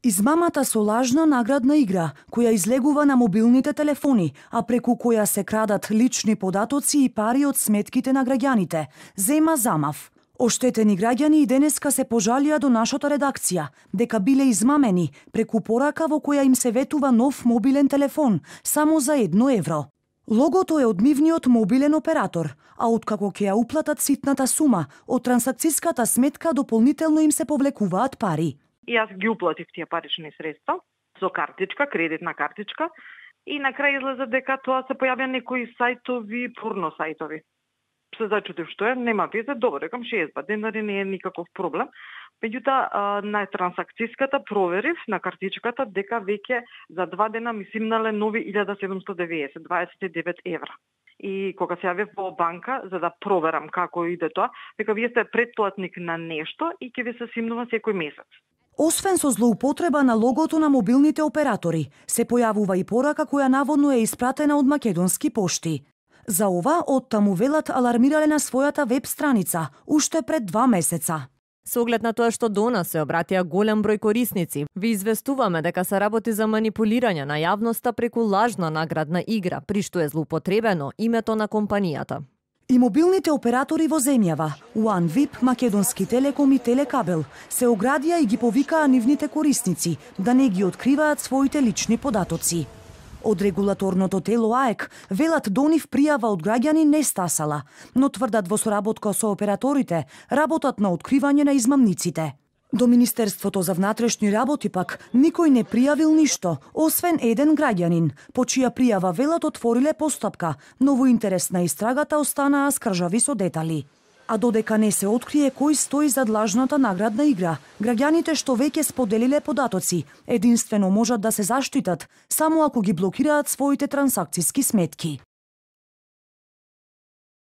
Измамата со лажна наградна игра, која излегува на мобилните телефони, а преку која се крадат лични податоци и пари од сметките на граѓаните, зема замав. Оштетени граѓани и денеска се пожалија до нашата редакција дека биле измамени преку порака во која им се ветува нов мобилен телефон само за 1 евро. Логото е од нивниот мобилен оператор, а откако ќе ја уплатат ситната сума, од трансакцијската сметка дополнително им се повлекуваат пари. И јас ги уплатив тие парични средства со картичка, кредитна картичка, и на крај излезе дека тоа се појавија некои сајтови, порно сајтови. Се зачудив што е, нема везе, добро, рекам 60 денари не е никаков проблем. Меѓутоа, на трансакцијската проверив на картичката дека веќе за 2 дена ми симнале нови 1790, 29 евра. И кога се јавив во банка за да проверам како иде тоа, дека вие сте претплатник на нешто и ќе ви се симнува секој месец. Освен со злоупотреба на логото на мобилните оператори, се појавува и порака која наводно е испратена од македонски пошти. За ова, оттаму велат алармирале на својата веб страница, уште пред 2 месеца. Со оглед на тоа што до нас се обратија голем број корисници, ви известуваме дека се работи за манипулирање на јавноста преку лажна наградна игра, при што е злоупотребено името на компанијата. И мобилните оператори во земјава, OneVip, Македонски телеком и Телекабел, се оградија и ги повикаа нивните корисници да не ги откриваат своите лични податоци. Од регулаторното тело АЕК велат до нив пријава од граѓани не стасала, но тврдат во соработка со операторите работат на откривање на измамниците. До Министерството за внатрешни работи пак никој не пријавил ништо, освен еден граѓанин, по чија пријава велат отвориле постапка, но во интерес на истрагата останаа скржави со детали. А додека не се открие кој стои зад лажната наградна игра, граѓаните што веќе споделиле податоци, единствено можат да се заштитат само ако ги блокираат своите трансакцијски сметки.